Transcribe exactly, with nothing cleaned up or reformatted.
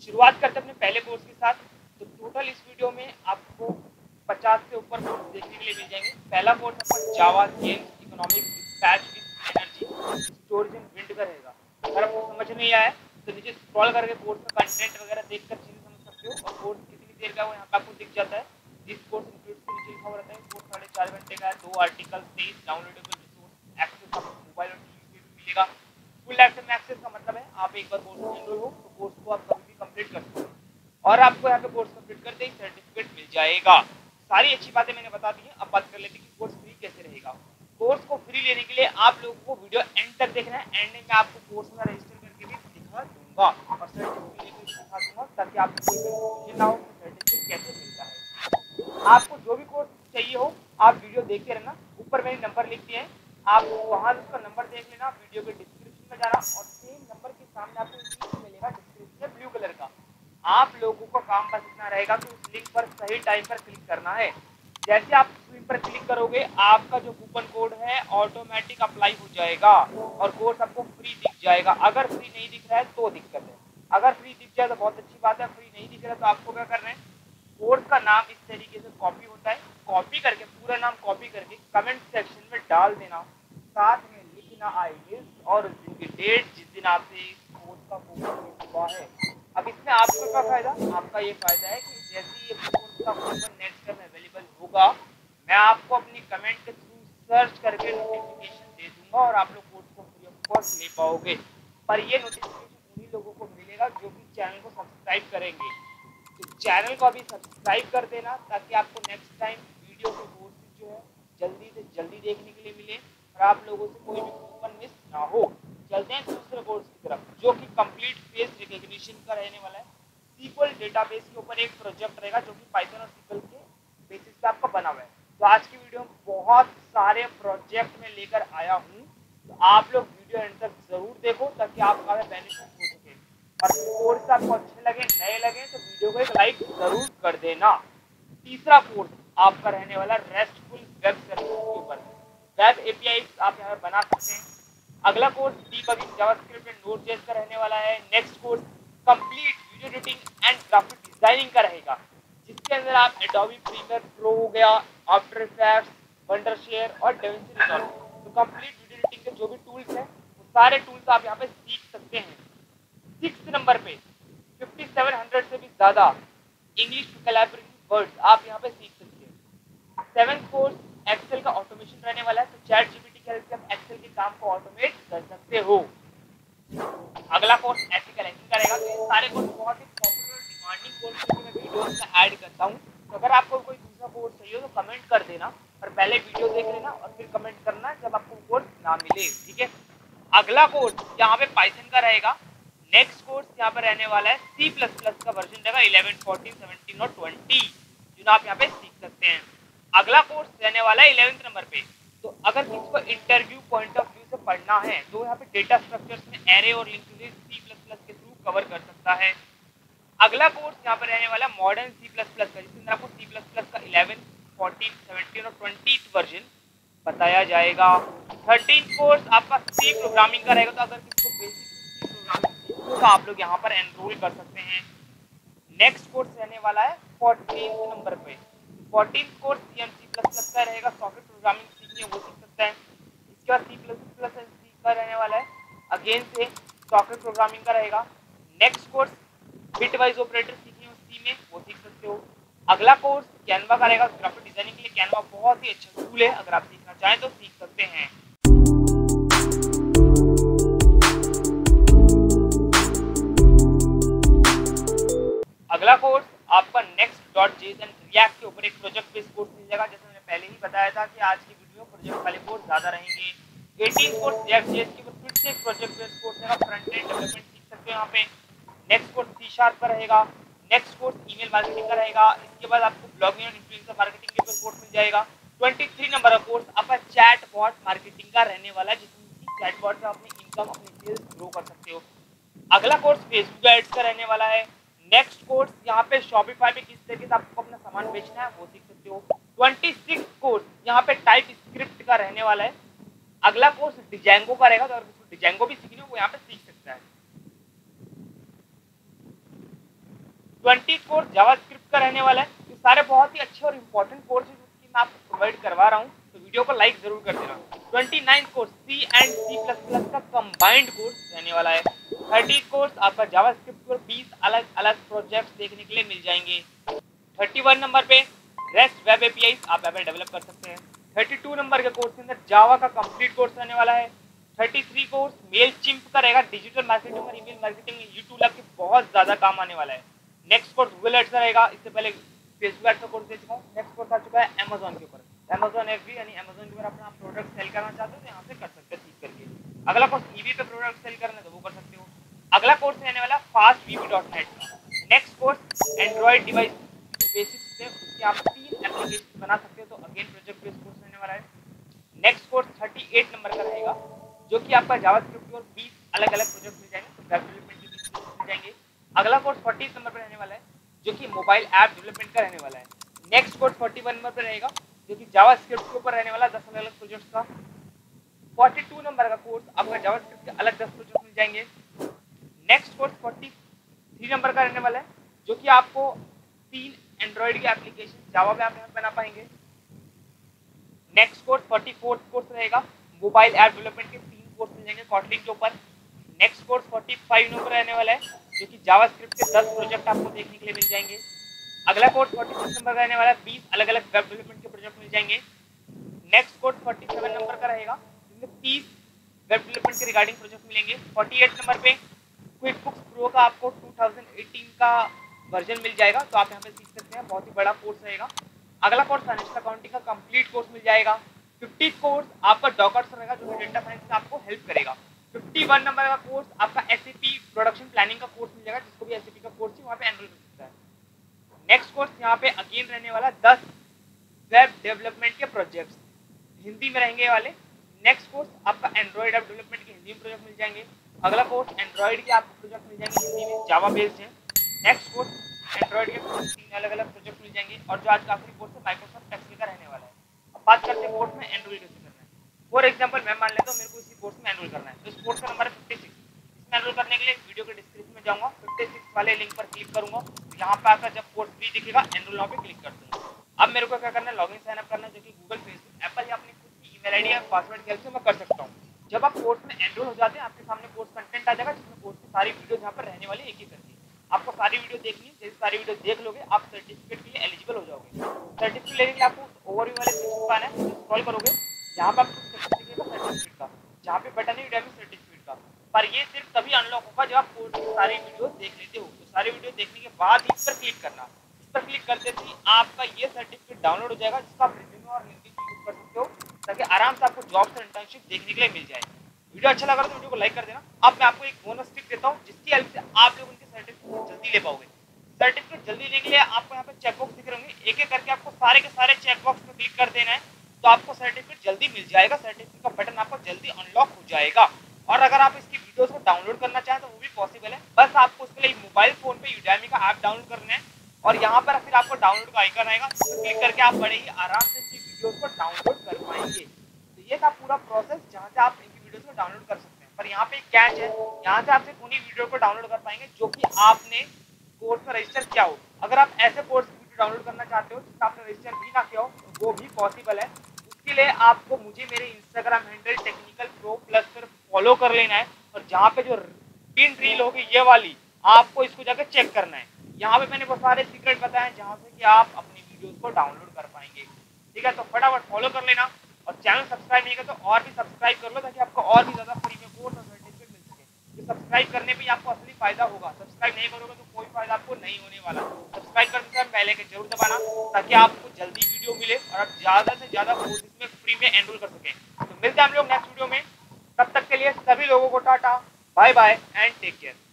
शुरुआत करते हैं अपने पहले कोर्स के साथ। तो टोटल इस वीडियो में आपको पचास से ऊपर कोर्स देखने के लिए मिल जाएंगे। पहला कोर्स आपका Java games economic dispatch with energy storage and wind का रहेगा। अगर आपको समझ नहीं आया तो नीचे स्क्रॉल करके कोर्स का कंटेंट वगैरह देखकर चीजें समझ सकते हो। और कोर्स कितनी देर का है वो यहाँ पे आपको दिख जाता है। दिस कोर्स इंक्लूड्स के नीचे लिखा हुआ रहता है कोर्स साढ़े चार घंटे का है, दो आर्टिकल, तेईस डाउनलोडेबल रिसोर्स, एक्सेस आपको मोबाइल और टीवी पे भी मिलेगा। फुल लाइफ टाइम एक्सेस का मतलब है आप एक बार कोर्स में एनरोल हो तो कोर्स को आप कभी भी कंप्लीट कर सकते हो और आपको यहाँ पे कोर्स कंप्लीट करते ही सर्टिफिकेट मिल जाएगा। सारी अच्छी बातें मैंने बता दी हैं। अब बात कर लेते हैं कि कोर्स फ्री कैसे रहेगा। कोर्स को फ्री लेने के लिए आप लोगों को वीडियो एंड तक देखना है। एंड में आपको कोर्स में रजिस्टर करके भी दिखा दूंगा और सर्टिफिकेट लेकर भी दिखा दूंगा ताकि आपको कोई भी कंफ्यूजन ना हो कि सर्टिफिकेट कैसे मिलता है। आपको जो भी कोर्स चाहिए हो आप वीडियो देखते रहना। ऊपर मैंने नंबर लिख दिए हैं, आप वहाँ उसका नंबर देख लेना। वीडियो के डिस्क्रिप्शन में जाना और सेम नंबर के सामने आपको लिंक मिलेगा डिस्क्रिप्शन में ब्लू कलर का। आप लोगों का काम बस इतना रहेगा कि उस लिंक पर सही टाइम पर क्लिक करना है। जैसे आप उस लिंक पर क्लिक करोगे आपका जो कूपन कोड है ऑटोमेटिक अप्लाई हो जाएगा और कोर्स आपको फ्री दिख जाएगा। अगर फ्री नहीं दिख रहा है तो दिक्कत है, अगर फ्री दिख जाए तो बहुत अच्छी बात है। फ्री नहीं दिख रहा है तो आपको क्या करना है, कोर्स का नाम इस तरीके से कॉपी होता है, कॉपी करके पूरा नाम कॉपी करके कमेंट सेक्शन में डाल देना। साथ में लिखना आईएएस और उस दिन की डेट जिस दिन आपसे इस कोर्स का कूपन हुआ है। अब इसमें आपका क्या फायदा, आपका ये फायदा है कि जैसे ही ये कोर्स का कूपन नेक्स्ट टाइम अवेलेबल होगा मैं आपको अपनी कमेंट के थ्रू सर्च करके नोटिफिकेशन दे दूंगा और आप लोग कोर्स को फ्री ऑफ कॉस्ट ले पाओगे। पर ये नोटिफिकेशन उन्हीं लोगों को मिलेगा जो कि चैनल को सब्सक्राइब करेंगे। तो चैनल को अभी सब्सक्राइब कर देना ताकि आपको नेक्स्ट टाइम वीडियो के कोर्सेज जो है जल्दी से जल्दी देखने के लिए मिले और आप लोगों से कोई भी कूपन मिस ना हो। चलते हैं दूसरे कोर्स की तरफ जो कि कंप्लीट फेस रिकॉग्निशन का रहने वाला है। सीक्वल डेटाबेस के ऊपर एक प्रोजेक्ट रहेगा जो कि पाइथन और सीक्वल के बेसिस पे आपका बना हुआ है। तो आज की वीडियो में बहुत सारे प्रोजेक्ट में लेकर आया हूँ, तो आप लोग वीडियो एंड तक जरूर देखो ताकि आपका बेनिफिट हो सके। और कोर्स आपको अच्छे लगे नए लगे तो वीडियो को एक लाइक जरूर कर देना। तीसरा कोर्स आपका रहने वाला रेस्टफुल वेब सर्विस के ऊपर, वेब एपीआई आप यहाँ पर बना सकते हैं। अगला course debugging JavaScript and Node JS का रहने वाला है। Next course complete video editing and graphic designing का रहेगा जिसके अंदर आप एडोबी प्रीमियर प्रो हो गया, आफ्टर इफेक्ट्स, वंडरशेयर और डेविंसी रिजॉल्व, तो कंप्लीट वीडियो एडिटिंग के जो भी टूल्स हैं वो सारे टूल्स आप यहाँ पे सीख सकते हैं। सिक्स नंबर पे फिफ्टी सेवन हंड्रेड से भी ज्यादा इंग्लिश कोलैबोरेटिव वर्ड्स आप यहाँ पे सीख सकते हैं। सेवेंथ कोर्स एक्सेल का ऑटोमेशन रहने वाला है, तो चैट जीपीटी की हेल्प से आप एक्सेल के काम को ऑटोमेट कर सकते हो। अगला कोर्स एथिकल हैकिंग का रहेगा। तो ये सारे कोर्स बहुत ही पॉपुलर और डिमांडिंग कोर्स को मैं वीडियोस में ऐड करता हूँ। तो अगर आपको कोई दूसरा कोर्स चाहिए तो कमेंट कर देना और पहले वीडियो देख लेना और फिर कमेंट करना जब आपको कोर्स ना मिले, ठीक है। अगला कोर्स यहाँ पे पाइथन का रहेगा। नेक्स्ट कोर्स यहाँ पर रहने वाला है सी प्लस प्लस का वर्जन रहेगा इलेवन, फोर्टीन, सेवनटीन और ट्वेंटी जो आप यहाँ पे सीख सकते हैं। अगला कोर्स रहने वाला है इलेवेंथ नंबर पे। तो अगर किसी को इंटरव्यू पॉइंट ऑफ व्यू से पढ़ना है तो यहाँ पे डेटा स्ट्रक्चर्स में एरे और लिंक सी प्लस प्लस के थ्रू कवर कर सकता है। अगला कोर्स यहाँ पर रहने वाला मॉडर्न सी प्लस प्लस का जिसके अंदर आपको सी प्लस प्लस का इलेवन, फोर्टीन, सेवनटीन और ट्वेंटी वर्जन बताया जाएगा। थर्टीन कोर्स आपका सी प्रोग्रामिंग का रहेगा। तो अगर किसी को बेसिक सी प्रोग्रामिंग सीखनी हो तो आप लोग यहाँ पर एनरोल कर सकते हैं। नेक्स्ट कोर्स रहने वाला है फोर्टीन नंबर पे। Fourteen course C M C plus plus का रहेगा। सॉफ्टवेयर प्रोग्रामिंग सीखनी है वो सीख सकता है। इसके बाद सी प्लस प्लस सी का रहने वाला है, अगेन से सॉफ्टवेयर प्रोग्रामिंग का रहेगा। नेक्स्ट कोर्स बिटवाइज ऑपरेटर सीखनी हो सी में वो सीख सकते हो। अगला कोर्स कैनवा का रहेगा। ग्राफिक डिजाइनिंग के लिए कैनवा बहुत ही अच्छा टूल है, अगर आप सीखना चाहें तो सीख सकते हैं। अगला कोर्स आपका Next dot JS and React के ऊपर एक प्रोजेक्ट बेस्ड कोर्स मिल जाएगा। जैसे मैंने पहले ही बताया था कि आज की वीडियो में प्रोजेक्ट वाले कोर्स ज्यादा रहेंगे। एटीन कोर्स रिएक्ट जेएस के ऊपर फिर से एक प्रोजेक्ट बेस्ड कोर्स रहेगा। फ्रंट एंड डेवलपमेंट सीख सकते हो यहाँ पे। नेक्स्ट कोर्स सी शार्प का रहेगा। नेक्स्ट कोर्स ईमेल मार्केटिंग का रहेगा। इसके बाद आपको ब्लॉगिंग और इन्फ्लुएंसर मार्केटिंग के ऊपर कोर्स मिल जाएगा। तेईस नंबर का कोर्स आपका चैट बॉट मार्केटिंग का रहने वाला है जिसमें चैट बॉट से अपनी इनकम अपनी सेल्स ग्रो कर सकते हो। अगला कोर्स फेसबुक एड्स का रहने वाला है। नेक्स्ट कोर्स यहाँ पे शॉपिफाई पे किस तरीके से आपको अपना सामान बेचना है वो सीख सकते हो। छब्बीस कोर्स यहाँ पे टाइप स्क्रिप्ट का रहने वाला है। अगला कोर्स डिजेंगो का रहेगा। तो अगर डिजेंगो भी सीखनी हो वो यहाँ पे सीख सकता है। ट्वेंटी कोर्स जावास्क्रिप्ट का रहने वाला है। ये सारे बहुत ही अच्छे और इम्पोर्टेंट कोर्स है जिसकी मैं आपको प्रोवाइड करवा रहा हूँ, तो वीडियो को लाइक जरूर कर देना। Twenty nine course C and C plus plus का कंबाइंड कोर्स रहने वाला है। थर्टी कोर्स आपका जावास्क्रिप्ट पर बीस अलग अलग प्रोजेक्ट्स देखने के लिए मिल जाएंगे। थर्टी वन नंबर पे रेस्ट वेब एपीआई आप वेब डेवलप कर सकते हैं। थर्टी टू नंबर के कोर्स के अंदर जावा का कंप्लीट कोर्स रहने वाला है। Thirty three course Mailchimp का रहेगा, डिजिटल मार्केटिंग और ईमेल मार्केटिंग में यूट्यूब के बहुत ज्यादा काम आने वाला है। नेक्स्ट कोर्स गूगल एड्स का रहेगा, इससे पहले फेसबुक एड्स का कोर्स दे चुका हूँ। नेक्स्ट कोर्स आ चुका है अमेजोन के ऊपर, अमेजोन एफबी यानी अमेजोन के ऊपर अपना प्रोडक्ट सेल करना चाहते हो तो यहाँ से कर सकते हो सीख करके। अगला कोर्स ईवी पे प्रोडक्ट सेल करना है तो वो कर सकते हो। अगला कोर्स रहने वाला फास्ट वीवी डॉट नेट का। Next course Android device basics से उसके आप तीन एप्लीकेशन बना सकते हो, तो अगेन प्रोजेक्ट बेस्ड कोर्स रहने वाला है। Next course thirty eight number का रहेगा जो कि आपका जावास्क्रिप्ट और बीस अलग अलग प्रोजेक्ट मिल जाएंगे, तो वेब डेवलपमेंट के बीस प्रोजेक्ट मिल जाएंगे। अगला कोर्स फोर्टी नंबर पर रहने वाला है जो कि मोबाइल ऐप डेवलपमेंट का रहने वाला है। Next course forty one number पर रहेगा जो कि जावास्क्रिप्ट के ऊपर रहने वाला दस अलग अलग प्रोजेक्ट्स का। फोर्टी टू नंबर का कोर्स आपका जावास्क्रिप्ट के अलग दस प्रोजेक्ट मिल जाएंगे। Next course forty three number का रहने वाला है जो कि आपको तीन एंड्रॉइड के एप्लीकेशन जावा में आप यहाँ बना पाएंगे। Next course forty fourth course रहेगा मोबाइल ऐप डेवलपमेंट के तीन कोर्स मिल जाएंगे कॉटलिन के ऊपर। Next course forty five number रहने वाला है जो कि जावास्क्रिप्ट के दस प्रोजेक्ट आपको देखने के लिए मिल जाएंगे। अगला कोर्स फोर्टी सिक्स नंबर का रहने वाला है, बीस अलग अलग वेब डेवलपमेंट के प्रोजेक्ट मिल जाएंगे। Next course forty seven number का रहेगा जिसमें तीस वेब डेवलपमेंट के रिगार्डिंग प्रोजेक्ट मिलेंगे। फोर्टी एट नंबर पे क्विकबुक्स प्रो का आपको टू थाउजेंड एटीन का वर्जन मिल जाएगा, तो आप यहाँ पे सीख सकते हैं, बहुत ही बड़ा कोर्स रहेगा। अगला कोर्स फाइनेंशियल अकाउंटिंग का कंप्लीट कोर्स मिल जाएगा। फिफ्टी कोर्स आपका डॉकर्स रहेगा जो कि डेटा साइंस में आपको हेल्प करेगा। फिफ्टी वन नंबर का कोर्स आपका एसएपी प्रोडक्शन प्लानिंग का कोर्स मिल जाएगा, जिसको भी एसएपी का कोर्स है वहाँ पे एनरोल कर सकता है। नेक्स्ट कोर्स यहाँ पे अगेन रहने वाला दस वेब डेवलपमेंट के प्रोजेक्ट्स हिंदी में रहेंगे वाले। नेक्स्ट कोर्स आपका एंड्रॉइड ऐप डेवलपमेंट के हिंदी में प्रोजेक्ट मिल जाएंगे। अगला कोर्स एंड्रॉइड के आपको प्रोजेक्ट मिल जाएंगे हिंदी में, जावा बेस्ड है। नेक्स्ट कोर्स एंड्रॉइड के तीन अलग अलग प्रोजेक्ट मिल जाएंगे, और जो आज का आखिरी कोर्स है माइक्रोसॉफ्ट एक्सेल का रहने वाला है। अब बात करते हैं कोर्स में एनरोल कैसे करना है। फॉर एग्जांपल मैं मान लेता हूँ मेरे को इसी कोर्स में एनरोल करना है, तो इस कोर्स का नंबर है फिफ्टी सिक्स। इसमें एनरोल करने के लिए वीडियो के डिस्क्रिप्शन में जाऊँगा, फिफ्टी सिक्स वाले लिंक पर क्लिक करूँगा, यहाँ पे आकर जब कोर्स फ्री दिखेगा एनरोल नाउ पे क्लिक कर दूँगा। अब मेरे को क्या करना है, लॉगिन साइन अप करना है, जो कि गूगल, फेसबुक, एप्पल या अपनी खुद की ईमेल आईडी या पासवर्ड के हेल्प से मैं कर सकता हूँ। जब आप कोर्स में एनरोल हो जाते हैं आपके सामने कोर्स कंटेंट आ जाएगा जिसमें कोर्स की सारी वीडियो यहाँ पर रहने वाली एक ही करके। आपको सारी वीडियो देखनी है, जैसे सारी वीडियो देख लोगे आप सर्टिफिकेट के लिए एलिजिबल हो जाओगे। सर्टिफिकेट लेने के लिए आपको ओवरव्यू वाले सेक्शन पर आना है, स्क्रॉल करोगे, यहाँ पे आपको सर्टिफिकेट का सर्टिफिकेट का जहाँ पे बटन है यूडेमी सर्टिफिकेट का, पर ये सिर्फ तभी अनलॉक होगा जब आप कोर्स की सारी वीडियो देख लेते हो। तो सारी वीडियो देखने के बाद ही इस पर क्लिक करना, इस पर क्लिक करते ही आपका ये सर्टिफिकेट डाउनलोड हो जाएगा, जिसका आप रिज्यूमे और लिंक्डइन पे यूज कर सकते हो, ताकि आराम से आपको जॉब्स और इंटर्नशिप देखने के लिए मिल जाए। वीडियो अच्छा लगा तो वीडियो को लाइक कर देना। अब मैं आपको एक बोनस टिप देता हूँ जिसकी हेल्प से आप लोग उनके सर्टिफिकेट जल्दी ले पाओगे। सर्टिफिकेट जल्दी लेने के लिए आपको यहाँ पे चेकबॉक्स दिख रहे होंगे, एक एक करके आपको सारे के सारे चेकबॉक्स पे क्लिक कर देना है, तो आपको सर्टिफिकेट जल्दी मिल जाएगा। सर्टिफिकेट का बटन आपको जल्दी अनलॉक हो जाएगा। और अगर आप इसकी वीडियोस को डाउनलोड करना चाहें तो वो भी पॉसिबल है, बस आपको उसके लिए मोबाइल फोन पे यूडेमी का ऐप डाउनलोड करना है, और यहाँ पर फिर आपको डाउनलोड का आइकन आएगा, उस पर क्लिक करके आप बड़े ही आराम से इसकी वीडियोस को डाउनलोड कर पाएंगे। तो ये था पूरा प्रोसेस जहाँ से आप इनकी वीडियोस को डाउनलोड कर सकते हैं। पर यहाँ पे एक कैच है, यहाँ से आप सिर्फ उन्हीं वीडियो को डाउनलोड कर पाएंगे जो कि आपने कोर्स पर रजिस्टर किया हो। अगर आप ऐसे कोर्स की वीडियो डाउनलोड करना चाहते हो जिसका आपने रजिस्टर भी ना किया हो तो वो भी पॉसिबल है। उसके लिए आपको मुझे मेरे Instagram handle Technical Pro Plus पर फॉलो कर लेना है, और जहाँ पे जो पिन रील होगी ये वाली आपको इसको जाकर चेक करना है। यहाँ पे मैंने बहुत सारे सीक्रेट बताए हैं जहाँ से कि आप अपनी वीडियोस को डाउनलोड कर पाएंगे। ठीक है, तो फटाफट फॉलो कर लेना, और चैनल सब्सक्राइब नहीं किया तो और भी सब्सक्राइब कर लो, ताकि आपको और भी ज़्यादा फ्री में कोर्स और सर्टिफिकेट मिल सके। तो सब्सक्राइब करने पे आपको असली फायदा होगा, सब्सक्राइब नहीं करोगे तो कोई फायदा आपको नहीं होने वाला। सब्सक्राइब करने से पहले के जरूर दबाना, ताकि आपको जल्दी वीडियो मिले और आप ज़्यादा से ज़्यादा कोर्स में फ्री में एनरोल कर सकें। तो मिलते हैं हम लोग नेक्स्ट वीडियो में, तब तक के लिए सभी लोगों को tata, bye bye and take care.